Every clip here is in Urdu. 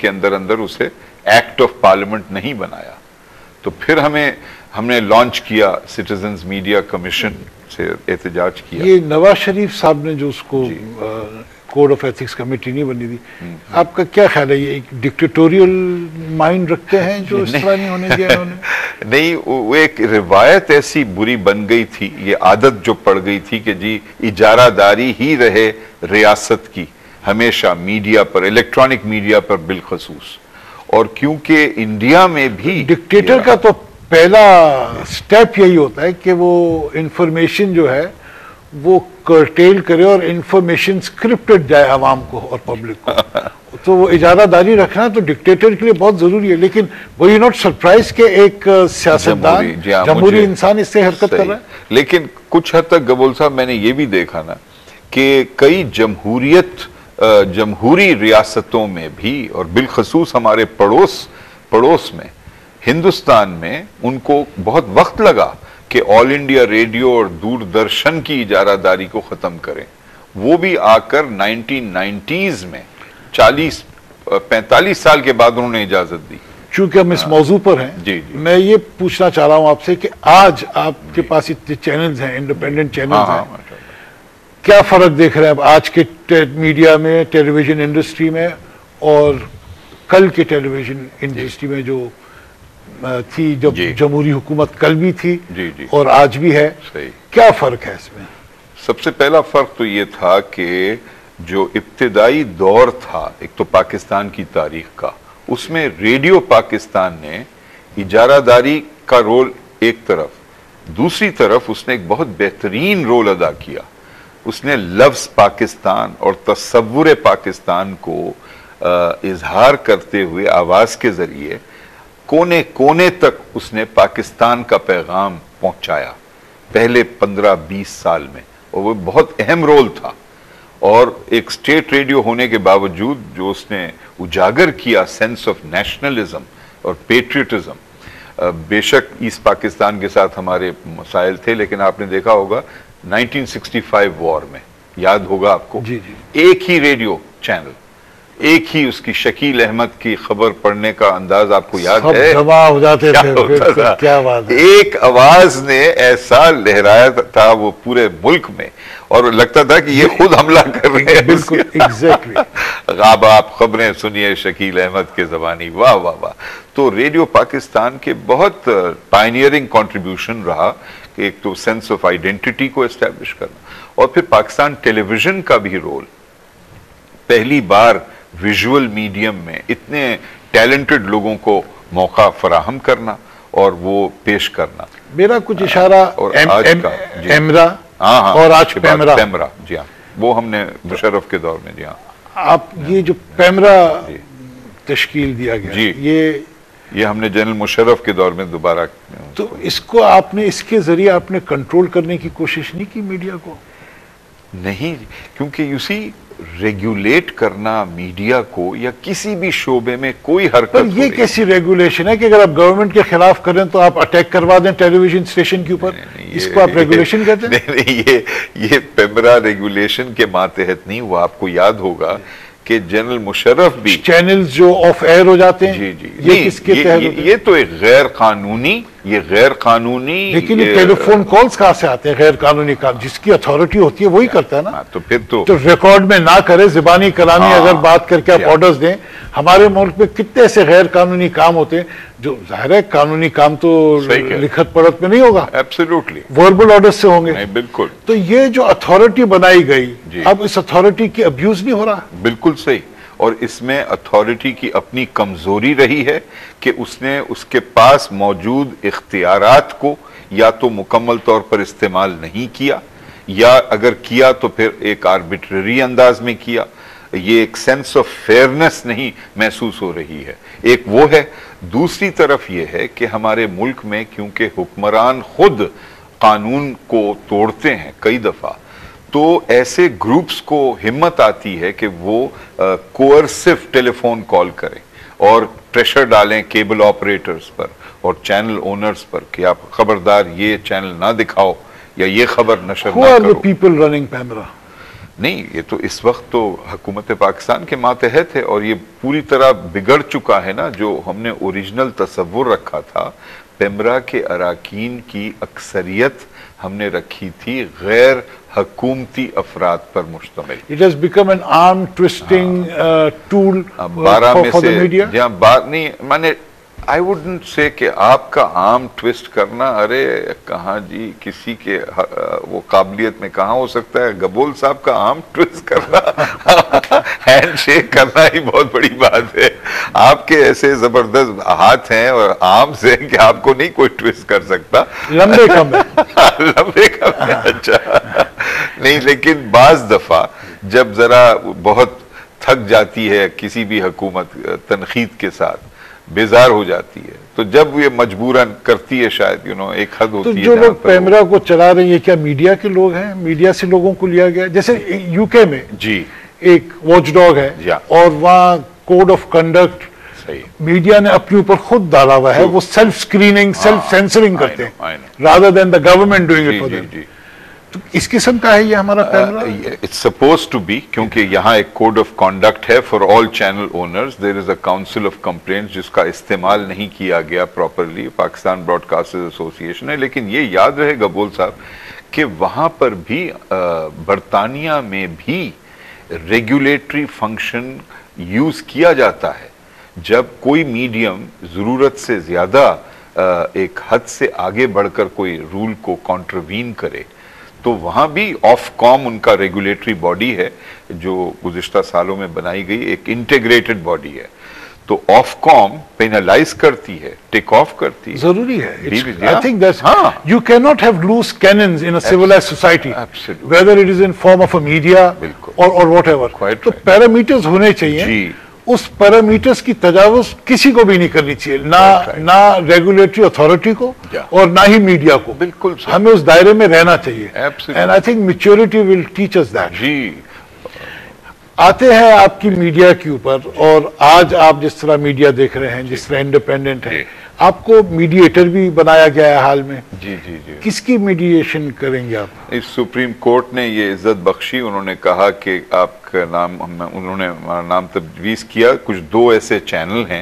کے اندر اسے ایکٹ آف پارلیمنٹ نہیں بنایا. تو پھر ہم نے لانچ کیا سٹیزنز میڈیا کمیشن سے احتجاج کیا. یہ نواز شریف صاحب نے جو اس کو کوڈ آف ایتھکس کمیٹی نہیں بنی تھی، آپ کا کیا خیال ہے؟ یہ ایک ڈکٹیٹوریل مائنڈ رکھتے ہیں جو اس طرح نہیں ہونے دیا انہوں نے؟ نہیں، وہ ایک روایت ایسی بری بن گئی تھی، یہ عادت جو پڑ گئی تھی کہ جی اجارہ داری ہی رہے ریاست کی ہمیشہ میڈیا پر، الیکٹرانک میڈیا پر بالخصوص. اور کیونکہ انڈیا میں بھی ڈکٹیٹر کا تو پہلا سٹیپ یہی ہوتا ہے کہ وہ انفارمیشن جو ہے وہ کرٹیل کرے اور انفارمیشن سکرپٹڈ جائے عوام کو اور پبلک کو. تو وہ اجارہ داری رکھنا تو ڈکٹیٹر کے لیے بہت ضروری ہے. لیکن وہ یو ناٹ سرپرائز کہ ایک سیاستدان جمہوری انسان اس سے حرکت کر رہا ہے. لیکن کچھ حد تک گبول صاحب میں نے یہ بھی دیکھا نا کہ کئی جمہوری ریاستوں میں بھی، اور بالخصوص ہمارے پڑوس میں ہندوستان میں، ان کو بہت وقت لگا کہ آل انڈیا ریڈیو اور دوردرشن کی اجارہ داری کو ختم کریں. وہ بھی آ کر 1990s میں 45 سال کے بعد انہوں نے اجازت دی. چونکہ ہم اس موضوع پر ہیں، میں یہ پوچھنا چاہ رہا ہوں آپ سے کہ آج آپ کے پاس اتنے چینلز ہیں، انڈیپینڈنٹ چینلز ہیں، کیا فرق دیکھ رہے ہیں اب آج کے میڈیا میں، ٹیلی ویژن انڈسٹری میں اور کل کے ٹیلی ویژن انڈسٹری میں جو تھی، جب جمہوری حکومت کل بھی تھی اور آج بھی ہے؟ کیا فرق ہے اس میں؟ سب سے پہلا فرق تو یہ تھا کہ جو ابتدائی دور تھا ایک تو پاکستان کی تاریخ کا، اس میں ریڈیو پاکستان نے اجارہ داری کا رول ایک طرف، دوسری طرف اس نے ایک بہت بہترین رول ادا کیا. اس نے لفظ پاکستان اور تصور پاکستان کو اظہار کرتے ہوئے آواز کے ذریعے کونے کونے تک اس نے پاکستان کا پیغام پہنچایا پہلے 15-20 سال میں، اور وہ بہت اہم رول تھا. اور ایک سٹیٹ ریڈیو ہونے کے باوجود جو اس نے اجاگر کیا سینس آف نیشنلزم اور پیٹریٹزم، بے شک ایسٹ پاکستان کے ساتھ ہمارے مسائل تھے، لیکن آپ نے دیکھا ہوگا 1965 وار میں، یاد ہوگا آپ کو، ایک ہی ریڈیو چینل، ایک ہی اس کی شکیل احمد کی خبر پڑھنے کا انداز آپ کو یاد ہے؟ سب جمع ہو جاتے تھے، کیا بات ہے. ایک آواز نے ایسا لہرایا تھا وہ پورے ملک میں، اور لگتا تھا کہ یہ خود حملہ کر رہے ہیں. بالکل ایگزیکٹلی. اب آپ خبریں سنیے شکیل احمد کے زبانی. واہ واہ واہ. تو ریڈیو پاکستان کے بہت پائنیئرنگ کنٹریبیوشن رہا کہ ایک تو سینس آف آئیڈینٹی کو اسٹیبلش کرنا، اور پھر پاکستان ٹیلی ویژن کا بھی رول، پہلی بار ویژول میڈیم میں اتنے ٹیلنٹڈ لوگوں کو موقع فراہم کرنا اور وہ پیش کرنا. میرا کچھ اشارہ ایمرا اور آج پیمرا. جی ہاں، وہ ہم نے مشرف کے دور میں. جی ہاں، آپ یہ جو پیمرا تشکیل دیا گیا، یہ ہم نے جنرل مشرف کے دور میں دوبارہ. تو اس کو آپ نے، اس کے ذریعے آپ نے کنٹرول کرنے کی کوشش نہیں کی میڈیا کو؟ نہیں، کیونکہ یو سی ریگولیٹ کرنا میڈیا کو یا کسی بھی شعبے میں کوئی حرکت، پر یہ کیسی ریگولیشن ہے کہ اگر آپ گورنمنٹ کے خلاف کریں تو آپ اٹیک کروا دیں ٹیلی ویژن اسٹیشن کے اوپر؟ اس کو آپ ریگولیشن کہتے ہیں؟ نہیں، یہ پیمرا ریگولیشن کے ماتحت نہیں ہوا. آپ کو یاد ہوگا کہ جنرل مشرف بھی چینلز جو آف ایئر ہو جاتے ہیں، یہ کس کے تحت؟ یہ تو ایک غیر قانونی، لیکن یہ ٹیلی فون کالز کہاں سے آتے ہیں غیر قانونی کام؟ جس کی اتھارٹی ہوتی ہے وہی کرتا ہے نا. تو پھر تو ریکارڈ میں نہ کرے، زبانی کلامی اگر بات کر کے آپ آرڈرز دیں. ہمارے ملک میں کتنے ایسے غیر قانونی کام ہوتے ہیں جو ظاہر ہے قانونی کام تو لکھت پڑھت میں نہیں ہوگا، ایبسولوٹلی وربل آرڈرز سے ہوں گے. بالکل. تو یہ جو اتھارٹی بنائی گئی، اب اس اتھارٹی کی ابیوز نہیں ہو رہا؟ بالکل صحیح. اور اس میں اتھارٹی کی اپنی کمزوری رہی ہے کہ اس نے اس کے پاس موجود اختیارات کو یا تو مکمل طور پر استعمال نہیں کیا، یا اگر کیا تو پھر ایک آربیٹرری انداز میں کیا. یہ ایک سینس آف فیئرنس نہیں محسوس ہو رہی ہے. ایک وہ ہے. دوسری طرف یہ ہے کہ ہمارے ملک میں کیونکہ حکمران خود قانون کو توڑتے ہیں کئی دفعہ، تو ایسے گروپس کو ہمت آتی ہے کہ وہ کوئرسو ٹیلی فون کال کریں اور پریشر ڈالیں کیبل آپریٹرز پر اور چینل اونرز پر کہ آپ خبردار یہ چینل نہ دکھاؤ یا یہ خبر نشر نہ کرو. Who are the people running Pamra? نہیں، یہ تو اس وقت تو حکومت پاکستان کے ماتحت ہے، اور یہ پوری طرح بگڑ چکا ہے نا. جو ہم نے اوریجنل تصور رکھا تھا، پیمرا کے اراکین کی اکثریت ہم نے رکھی تھی غیر حکومتی افراد پر مشتمل. It has become an arm twisting tool for the media. جہاں بات نہیں، میں نے I wouldn't say کہ آپ کا عام ٹوسٹ کرنا، ارے کہاں جی کسی کے وہ قابلیت میں کہاں ہو سکتا ہے. گبول صاحب کا عام ٹوسٹ کرنا ہینڈ شیک کرنا ہی بہت بڑی بات ہے. آپ کے ایسے زبردست ہاتھ ہیں اور آرمز ہیں کہ آپ کو نہیں کوئی ٹوسٹ کر سکتا. لمبے کم ہے. لمبے کم ہے، اچھا نہیں. لیکن بعض دفعہ جب ذرا بہت تھک جاتی ہے کسی بھی حکومت تنقید کے ساتھ، بیزار ہو جاتی ہے، تو جب یہ مجبوراً کرتی ہے شاید ایک حد ہوتی ہے. تو جو لوگ پیمرا کو چلا رہے ہیں کیا میڈیا کے لوگ ہیں؟ میڈیا سے لوگوں کو لیا گیا؟ جیسے یو کے میں جی ایک واچ ڈاگ ہے اور وہاں کوڈ آف کنڈکٹ میڈیا نے اپنے اوپر خود ڈالا ہوا ہے. وہ سیلف سکریننگ، سیلف سینسرنگ کرتے ہیں rather than the government doing it for them. اس قسم کا ہے یہ ہمارا PEMRA. It's supposed to be، کیونکہ یہاں ایک کوڈ آف کنڈکٹ ہے for all channel owners. There is a council of complaints جس کا استعمال نہیں کیا گیا پراپرلی. پاکستان براڈ کاسٹرز ایسوسی ایشن ہے. لیکن یہ یاد رہے گبول صاحب کہ وہاں پر بھی برطانیہ میں بھی ریگولیٹری فنکشن یوز کیا جاتا ہے. جب کوئی میڈیم ضرورت سے زیادہ ایک حد سے آگے بڑھ کر کوئی رول کو کانٹروین کرے، تو وہاں بھی آف کام ان کا ریگولیٹری باڈی ہے جو گزشتہ سالوں میں بنائی گئی، ایک انٹیگریٹڈ باڈی ہے. تو آف کام پینلائز کرتی ہے، ٹیک آف کرتی ہے. ضروری ہے. I think that you cannot have loose cannons in a civilized society, whether it is in form of a media or whatever. تو پیرامیٹرز ہونے چاہیے. اس پیرامیٹرز کی تجاوز کسی کو بھی نہیں کرنی چاہیے، نہ ریگولیٹری اتھارٹی کو اور نہ ہی میڈیا کو. بالکل ہمیں اس دائرے میں رہنا چاہیے. And I think maturity will teach us that. جی آتے ہیں آپ کی میڈیا کے اوپر، اور آج آپ جس طرح میڈیا دیکھ رہے ہیں، جس طرح انڈیپینڈنٹ ہے، آپ کو میڈیٹر بھی بنایا گیا ہے حال میں. جی جی جی. کس کی میڈیشن کریں گے آپ؟ اس سپریم کورٹ نے یہ عزت بخشی. انہوں نے کہا کہ آپ کا نام، انہوں نے ہمارا نام تجویز کیا. کچھ دو ایسے چینل ہیں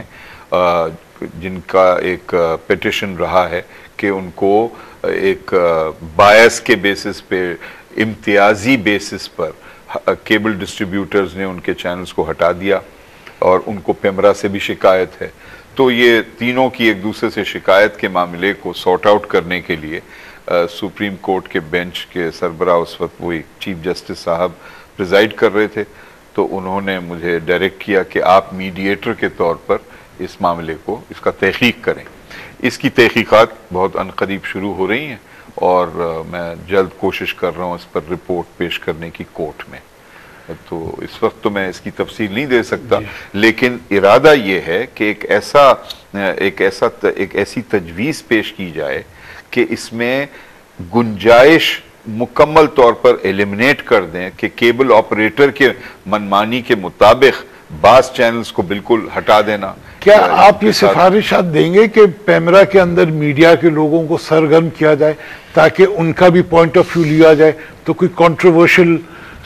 جن کا ایک پیٹیشن رہا ہے کہ ان کو ایک بایس کے بیسس پہ، امتیازی بیسس پر کیبل ڈسٹریبیوٹرز نے ان کے چینلز کو ہٹا دیا، اور ان کو پیمرا سے بھی شکایت ہے. تو یہ تینوں کی ایک دوسرے سے شکایت کے معاملے کو سارٹ آؤٹ کرنے کے لیے سپریم کورٹ کے بینچ کے سربراہ اس وقت وہی چیف جسٹس صاحب پریزائڈ کر رہے تھے. تو انہوں نے مجھے ڈائریکٹ کیا کہ آپ میڈیٹر کے طور پر اس معاملے کو، اس کا تحقیق کریں. اس کی تحقیقات بہت عنقریب شروع ہو رہی ہیں، اور میں جلد کوشش کر رہا ہوں اس پر رپورٹ پیش کرنے کی کورٹ میں. تو اس وقت تو میں اس کی تفصیل نہیں دے سکتا، لیکن ارادہ یہ ہے کہ ایک ایسی تجویز پیش کی جائے کہ اس میں گنجائش مکمل طور پر ایلیمنیٹ کر دیں کہ کیبل آپریٹر کے منمانی کے مطابق بعض چینلز کو بالکل ہٹا دینا. کیا آپ یہ سفارشات دیں گے کہ پیمرا کے اندر میڈیا کے لوگوں کو سرگرم کیا جائے تاکہ ان کا بھی پوائنٹ آف ویو لیا جائے، تو کوئی کنٹروورشل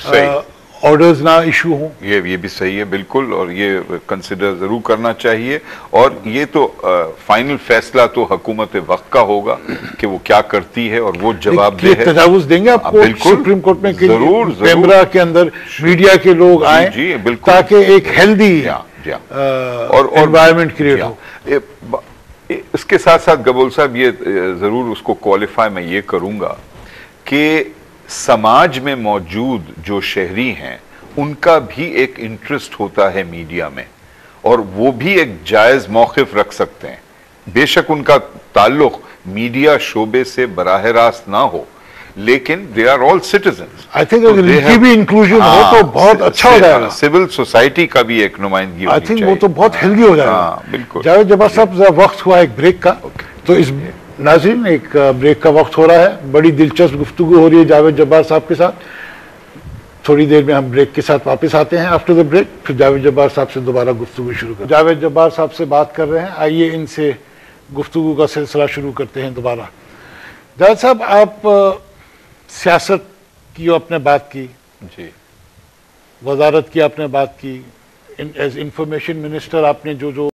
آرڈرز نہ ایشو ہوں؟ یہ بھی صحیح ہے بالکل، اور یہ کنسیڈر ضرور کرنا چاہیے. اور یہ تو فائنل فیصلہ تو حکومت وقت کا ہوگا کہ وہ کیا کرتی ہے، اور وہ جواب دے. تجاوز دیں گے آپ کو سپریم کورٹ میں کہ پیمرا کے اندر میڈیا کے لوگ آئیں تاکہ ایک ہیلدی اور انوائرمنٹ کریٹ ہو؟ اس کے ساتھ ساتھ گبول صاحب یہ ضرور اس کو کوالیفائی میں یہ کروں گا کہ سماج میں موجود جو شہری ہیں ان کا بھی ایک انٹرسٹ ہوتا ہے میڈیا میں، اور وہ بھی ایک جائز موقف رکھ سکتے ہیں. بے شک ان کا تعلق میڈیا شعبے سے براہ راست نہ ہو، لیکن they are all citizens. I think اگر ان کی بھی انکلوژن ہو تو بہت اچھا ہو جائے گا. سول سوسائٹی کا بھی ایک نمائندگی ہونی چاہیے. I think وہ تو بہت ہیلدی ہو جائے گا. بالکل. جاوید جبار صاحب، وقت ہوا ایک بریک کا، تو اس ناظرین ایک بریک کا وقت ہو رہا ہے. بڑی دلچسپ گفتگو ہو رہی ہے جاوید جبار صاحب کے ساتھ. تھوڑی دیر میں ہم بریک کے ساتھ واپس آتے ہیں آفٹر دا بریک، پھر جاوید جبار صاحب سے دوبارہ گفتگو شروع کریں. جاوید جبار صاحب سے بات کر رہے ہیں، آئیے ان سے گفتگو کا سلسلہ شروع کرتے ہیں دوبارہ. جاوید صاحب، آپ سیاست کی آپ نے بات کی، جی، وزارت کی آپ نے بات کی, ایز انفارمیشن منسٹر آپ نے جو